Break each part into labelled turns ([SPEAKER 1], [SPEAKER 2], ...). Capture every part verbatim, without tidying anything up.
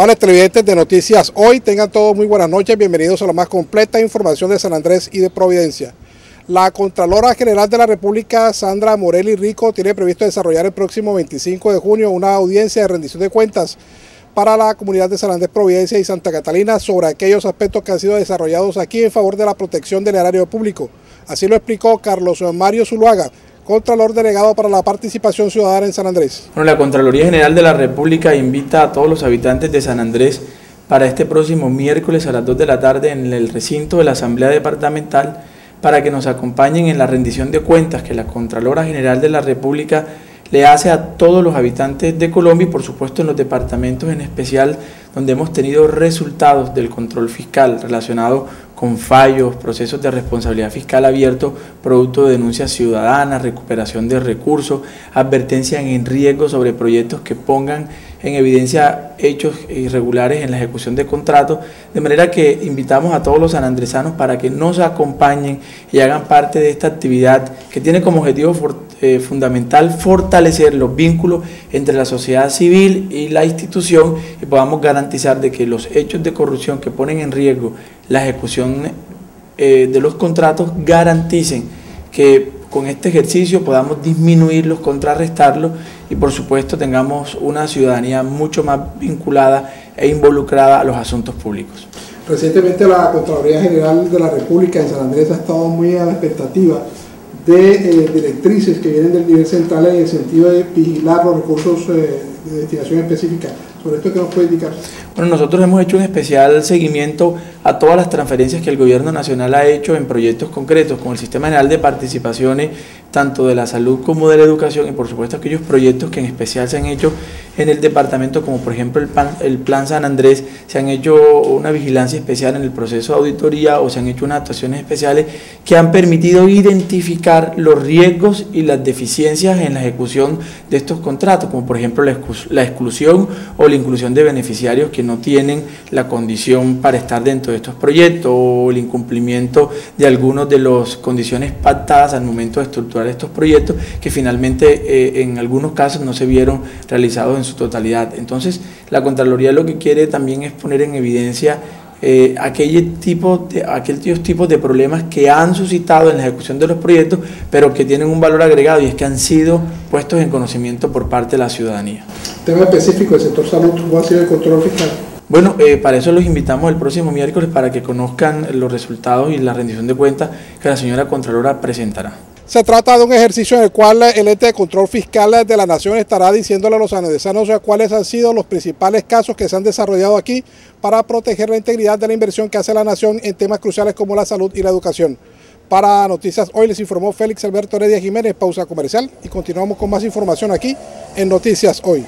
[SPEAKER 1] Amables televidentes de Noticias Hoy, tengan todos muy buenas noches, bienvenidos a la más completa información de San Andrés y de Providencia. La Contralora General de la República, Sandra Morelli Rico, tiene previsto desarrollar el próximo veinticinco de junio una audiencia de rendición de cuentas para la comunidad de San Andrés, Providencia y Santa Catalina sobre aquellos aspectos que han sido desarrollados aquí en favor de la protección del erario público. Así lo explicó Carlos Mario Zuluaga, Contralor Delegado para la Participación Ciudadana en San Andrés.
[SPEAKER 2] Bueno, la Contraloría General de la República invita a todos los habitantes de San Andrés para este próximo miércoles a las dos de la tarde en el recinto de la Asamblea Departamental para que nos acompañen en la rendición de cuentas que la Contralora General de la República le hace a todos los habitantes de Colombia y por supuesto en los departamentos en especial donde hemos tenido resultados del control fiscal relacionado con fallos, procesos de responsabilidad fiscal abiertos, producto de denuncias ciudadanas, recuperación de recursos, advertencia en riesgo sobre proyectos que pongan en evidencia hechos irregulares en la ejecución de contratos, de manera que invitamos a todos los sanandresanos para que nos acompañen y hagan parte de esta actividad que tiene como objetivo eh, fundamental fortalecer los vínculos entre la sociedad civil y la institución y podamos garantizar de que los hechos de corrupción que ponen en riesgo la ejecución eh, de los contratos garanticen que con este ejercicio podamos disminuirlos, contrarrestarlos y por supuesto tengamos una ciudadanía mucho más vinculada e involucrada a los asuntos públicos.
[SPEAKER 1] Recientemente la Contraloría General de la República en San Andrés ha estado muy a la expectativa de eh, directrices que vienen del nivel central en el sentido de vigilar los recursos eh, de destinación específica. ¿Sobre esto qué nos puede indicar?
[SPEAKER 2] Bueno, nosotros hemos hecho un especial seguimiento a todas las transferencias que el Gobierno Nacional ha hecho en proyectos concretos, con el Sistema General de Participaciones, tanto de la salud como de la educación, y por supuesto aquellos proyectos que en especial se han hecho en el departamento, como por ejemplo el plan, el plan San Andrés, se han hecho una vigilancia especial en el proceso de auditoría o se han hecho unas actuaciones especiales que han permitido identificar los riesgos y las deficiencias en la ejecución de estos contratos, como por ejemplo la, la exclusión o la inclusión de beneficiarios que no tienen la condición para estar dentro de estos proyectos o el incumplimiento de algunas de las condiciones pactadas al momento de estructurar estos proyectos que finalmente eh, en algunos casos no se vieron realizados en su totalidad. Entonces la Contraloría lo que quiere también es poner en evidencia eh, aquel tipo de, aquellos tipos de problemas que han suscitado en la ejecución de los proyectos pero que tienen un valor agregado y es que han sido puestos en conocimiento por parte de la ciudadanía.
[SPEAKER 1] Tema específico del sector salud, ¿cómo ha sido el control fiscal?
[SPEAKER 2] Bueno, eh, para eso los invitamos el próximo miércoles para que conozcan los resultados y la rendición de cuentas que la señora Contralora presentará.
[SPEAKER 1] Se trata de un ejercicio en el cual el ente de control fiscal de la Nación estará diciéndole a los sanandresanos cuáles han sido los principales casos que se han desarrollado aquí para proteger la integridad de la inversión que hace la Nación en temas cruciales como la salud y la educación. Para Noticias Hoy les informó Félix Alberto Heredia Jiménez, pausa comercial y continuamos con más información aquí en Noticias Hoy.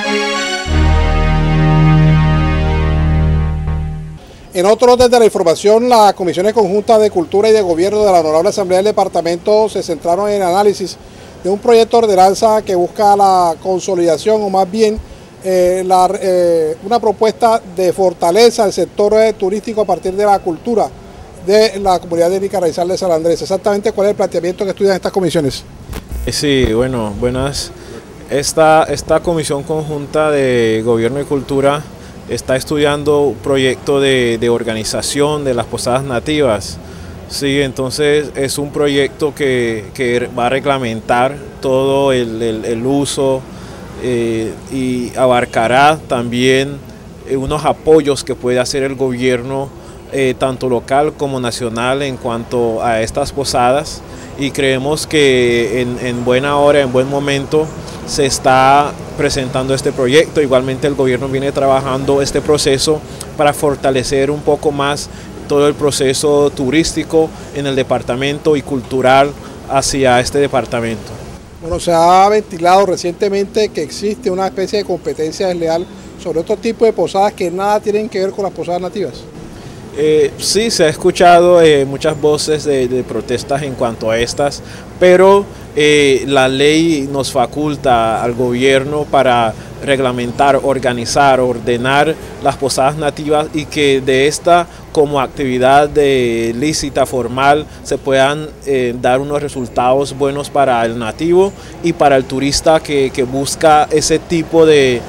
[SPEAKER 1] En otro orden de la información, las comisiones conjuntas de Cultura y de Gobierno de la Honorable Asamblea del Departamento se centraron en el análisis de un proyecto de ordenanza que busca la consolidación o más bien eh, la, eh, una propuesta de fortaleza al sector eh, turístico a partir de la cultura de la comunidad de Nicarraizal de San Andrés. Exactamente, ¿cuál es el planteamiento que estudian estas comisiones?
[SPEAKER 3] Sí, bueno, buenas. Esta, esta comisión conjunta de Gobierno y Cultura está estudiando un proyecto de, de organización de las posadas nativas. Sí, entonces es un proyecto que, que va a reglamentar todo el, el, el uso eh, y abarcará también eh, unos apoyos que puede hacer el gobierno eh, tanto local como nacional en cuanto a estas posadas y creemos que en, en buena hora, en buen momento se está presentando este proyecto. Igualmente el gobierno viene trabajando este proceso para fortalecer un poco más todo el proceso turístico en el departamento y cultural hacia este departamento.
[SPEAKER 1] Bueno, se ha ventilado recientemente que existe una especie de competencia desleal sobre otro tipo de posadas que nada tienen que ver con las posadas nativas.
[SPEAKER 3] Eh, sí, se ha escuchado eh, muchas voces de, de protestas en cuanto a estas, pero eh, la ley nos faculta al gobierno para reglamentar, organizar, ordenar las posadas nativas y que de esta como actividad de lícita formal se puedan eh, dar unos resultados buenos para el nativo y para el turista que, que busca ese tipo de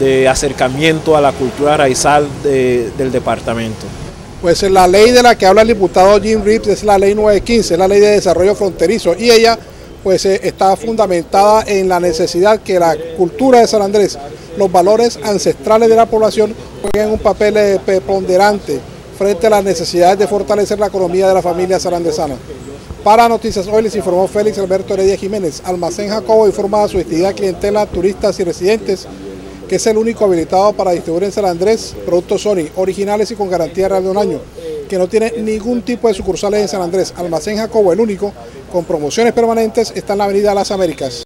[SPEAKER 3] de acercamiento a la cultura raizal de, del departamento.
[SPEAKER 1] Pues la ley de la que habla el diputado Jim Reeves es la ley nueve quince, es la ley de desarrollo fronterizo, y ella pues está fundamentada en la necesidad que la cultura de San Andrés, los valores ancestrales de la población jueguen un papel preponderante frente a las necesidades de fortalecer la economía de la familia sanandresana. Para Noticias Hoy les informó Félix Alberto Heredia Jiménez. Almacén Jacobo informa a su distinguida clientela, turistas y residentes que es el único habilitado para distribuir en San Andrés productos Sony, originales y con garantía real de un año, que no tiene ningún tipo de sucursales en San Andrés. Almacén Jacobo, el único, con promociones permanentes, está en la avenida Las Américas.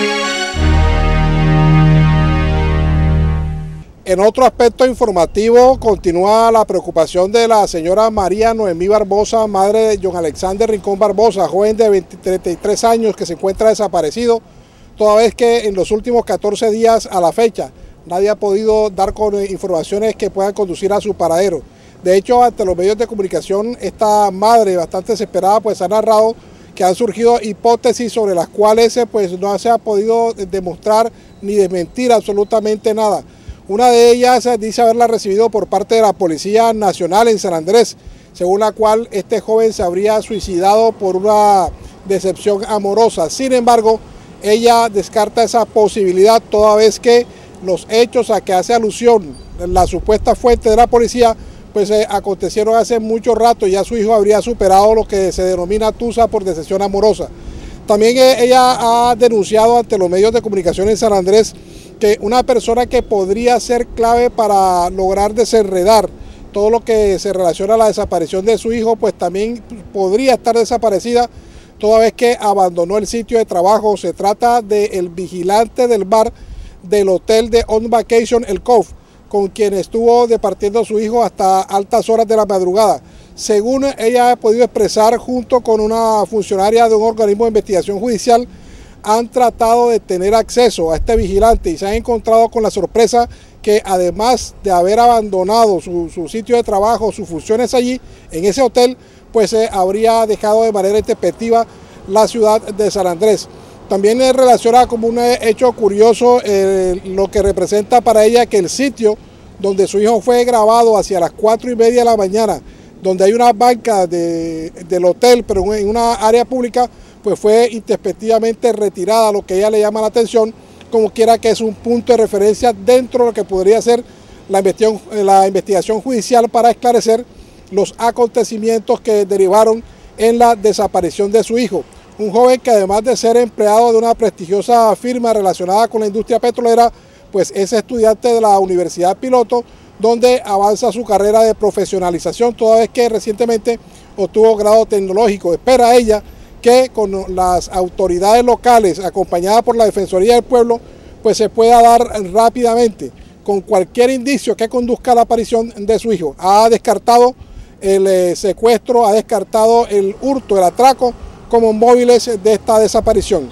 [SPEAKER 1] En otro aspecto informativo, continúa la preocupación de la señora María Noemí Barbosa, madre de John Alexander Rincón Barbosa, joven de treinta y tres años que se encuentra desaparecido, toda vez que en los últimos catorce días a la fecha nadie ha podido dar con informaciones que puedan conducir a su paradero. De hecho, ante los medios de comunicación, esta madre bastante desesperada pues ha narrado que han surgido hipótesis sobre las cuales pues no se ha podido demostrar ni desmentir absolutamente nada. Una de ellas dice haberla recibido por parte de la Policía Nacional en San Andrés, según la cual este joven se habría suicidado por una decepción amorosa. Sin embargo, ella descarta esa posibilidad toda vez que los hechos a que hace alusión la supuesta fuente de la policía pues eh, acontecieron hace mucho rato. Ya su hijo habría superado lo que se denomina tusa por decepción amorosa. También eh, ella ha denunciado ante los medios de comunicación en San Andrés que una persona que podría ser clave para lograr desenredar todo lo que se relaciona a la desaparición de su hijo pues también podría estar desaparecida toda vez que abandonó el sitio de trabajo. Se trata del vigilante del bar del hotel de On Vacation El Cove, con quien estuvo departiendo a su hijo hasta altas horas de la madrugada. Según ella ha podido expresar, junto con una funcionaria de un organismo de investigación judicial, han tratado de tener acceso a este vigilante y se han encontrado con la sorpresa que además de haber abandonado su, su sitio de trabajo, sus funciones allí, en ese hotel, pues eh, habría dejado de manera intempestiva la ciudad de San Andrés. También es relacionada como un hecho curioso eh, lo que representa para ella que el sitio donde su hijo fue grabado hacia las cuatro y media de la mañana, donde hay una banca de, del hotel, pero en una área pública, pues fue intempestivamente retirada, lo que a ella le llama la atención, como quiera que es un punto de referencia dentro de lo que podría ser la investigación, la investigación judicial para esclarecer los acontecimientos que derivaron en la desaparición de su hijo. Un joven que además de ser empleado de una prestigiosa firma relacionada con la industria petrolera, pues es estudiante de la Universidad Piloto, donde avanza su carrera de profesionalización, toda vez que recientemente obtuvo grado tecnológico. Espera ella que con las autoridades locales, acompañada por la Defensoría del Pueblo, pues se pueda dar rápidamente con cualquier indicio que conduzca a la aparición de su hijo. Ha descartado el eh, secuestro, ha descartado el hurto, el atraco, como móviles de esta desaparición.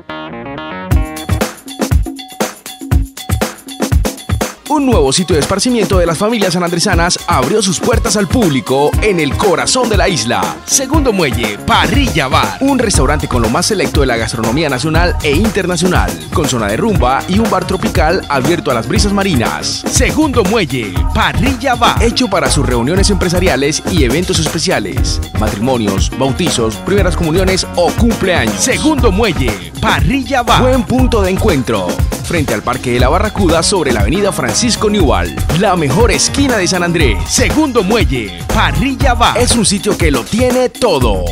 [SPEAKER 4] Un nuevo sitio de esparcimiento de las familias sanandresanas abrió sus puertas al público en el corazón de la isla. Segundo Muelle, Parrilla Bar, un restaurante con lo más selecto de la gastronomía nacional e internacional, con zona de rumba y un bar tropical abierto a las brisas marinas. Segundo Muelle, Parrilla Bar, hecho para sus reuniones empresariales y eventos especiales, matrimonios, bautizos, primeras comuniones o cumpleaños. Segundo Muelle, Parrilla Bar, buen punto de encuentro, frente al Parque de la Barracuda sobre la avenida Francisco Newell, la mejor esquina de San Andrés. Segundo Muelle, Parrilla Bar, es un sitio que lo tiene todo.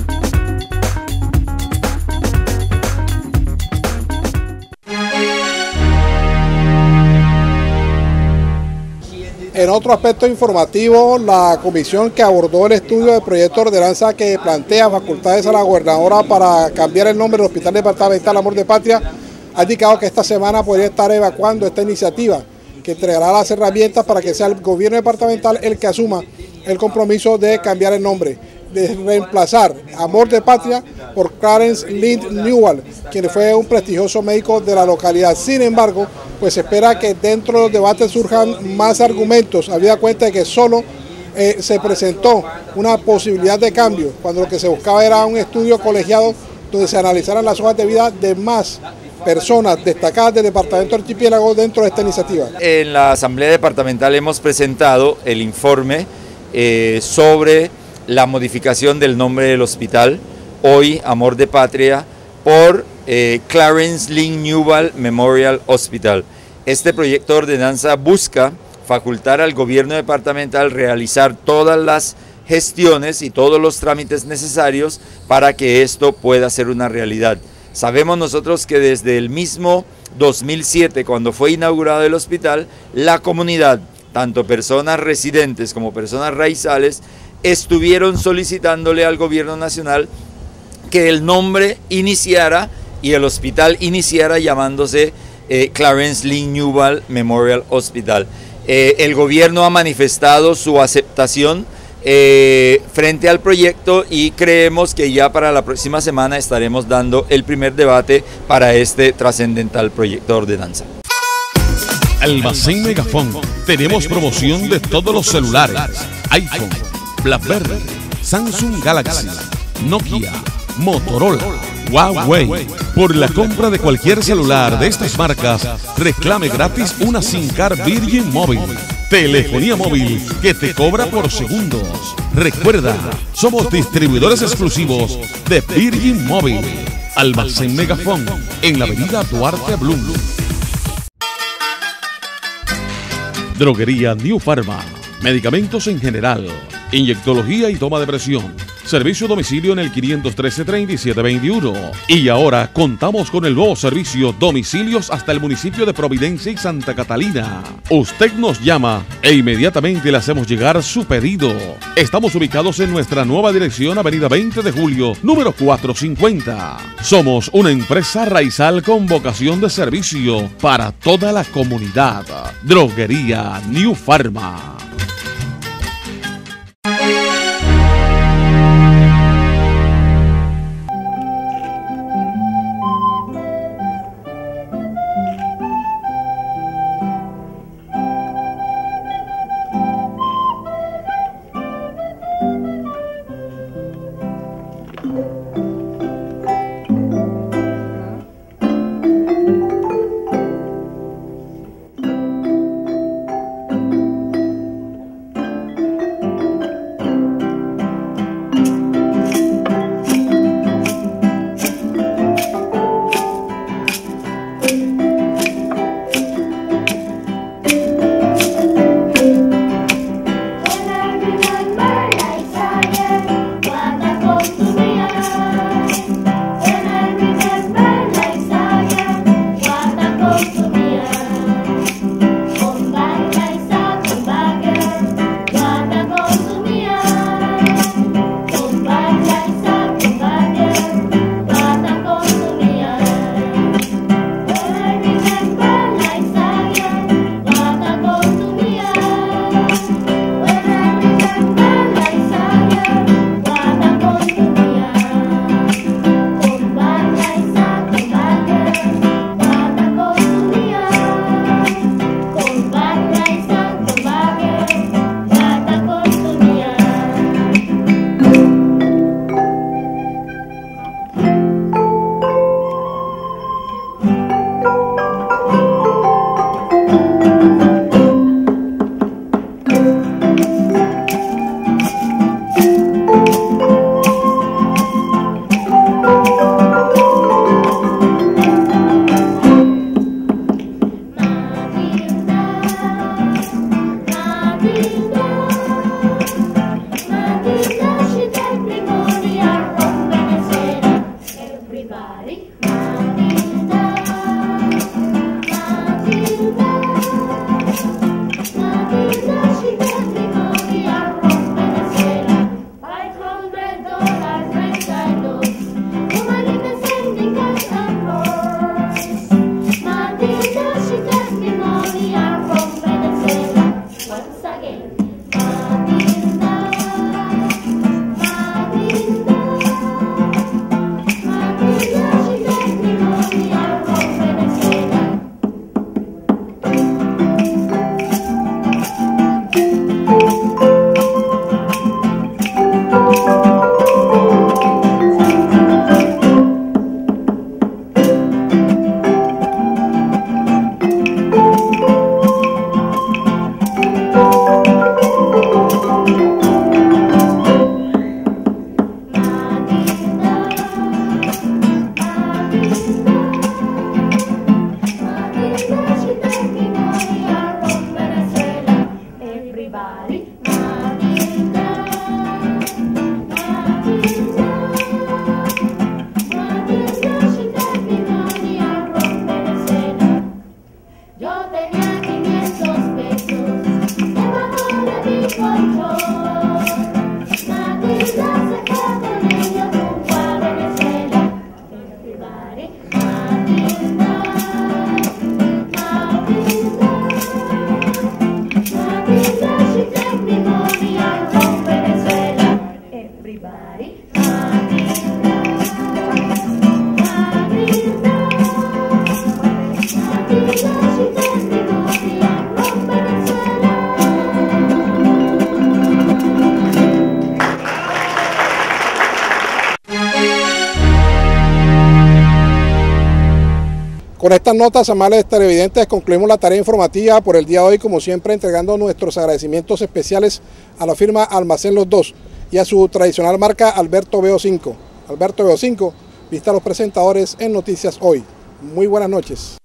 [SPEAKER 1] En otro aspecto informativo, la comisión que abordó el estudio del proyecto de ordenanza que plantea facultades a la gobernadora para cambiar el nombre del Hospital Departamental Amor de Patria ha indicado que esta semana podría estar evacuando esta iniciativa, que entregará las herramientas para que sea el gobierno departamental el que asuma el compromiso de cambiar el nombre, de reemplazar Amor de Patria por Clarence Lind Newell, quien fue un prestigioso médico de la localidad. Sin embargo, pues se espera que dentro de los debates surjan más argumentos, habida cuenta de que solo eh, se presentó una posibilidad de cambio, cuando lo que se buscaba era un estudio colegiado donde se analizaran las hojas de vida de más personas destacadas del departamento de Archipiélago dentro de esta iniciativa.
[SPEAKER 5] En la Asamblea Departamental hemos presentado el informe eh, sobre la modificación del nombre del hospital, hoy Amor de Patria, por eh, Clarence Lynn Newell Memorial Hospital. Este proyecto de ordenanza busca facultar al gobierno departamental realizar todas las gestiones y todos los trámites necesarios para que esto pueda ser una realidad. Sabemos nosotros que desde el mismo dos mil siete, cuando fue inaugurado el hospital, la comunidad, tanto personas residentes como personas raizales, estuvieron solicitándole al gobierno nacional que el nombre iniciara y el hospital iniciara llamándose eh, Clarence Lynn Newell Memorial Hospital. Eh, el gobierno ha manifestado su aceptación eh, frente al proyecto y creemos que ya para la próxima semana estaremos dando el primer debate para este trascendental proyecto de ordenanza.
[SPEAKER 6] Almacén Megafon. Tenemos promoción de todos los celulares: iPhone, BlackBerry, Samsung Galaxy, Nokia, Motorola, Huawei. Por la compra de cualquier celular de estas marcas, reclame gratis una SIM card Virgin Móvil. Telefonía móvil que te cobra por segundos. Recuerda, somos distribuidores exclusivos de Virgin Móvil. Almacén Megafon en la avenida Duarte Blum. Droguería New Pharma. Medicamentos en general, inyectología y toma de presión. Servicio a domicilio en el quinientos trece, treinta y siete veintiuno. Y ahora contamos con el nuevo servicio domicilios hasta el municipio de Providencia y Santa Catalina. Usted nos llama e inmediatamente le hacemos llegar su pedido. Estamos ubicados en nuestra nueva dirección, avenida veinte de julio, número cuatrocientos cincuenta. Somos una empresa raizal con vocación de servicio para toda la comunidad. Droguería New Pharma.
[SPEAKER 1] Con estas notas, amables televidentes, concluimos la tarea informativa por el día de hoy, como siempre, entregando nuestros agradecimientos especiales a la firma Almacén Los Dos y a su tradicional marca Alberto B O cinco. Alberto B O cinco, vista a los presentadores en Noticias Hoy. Muy buenas noches.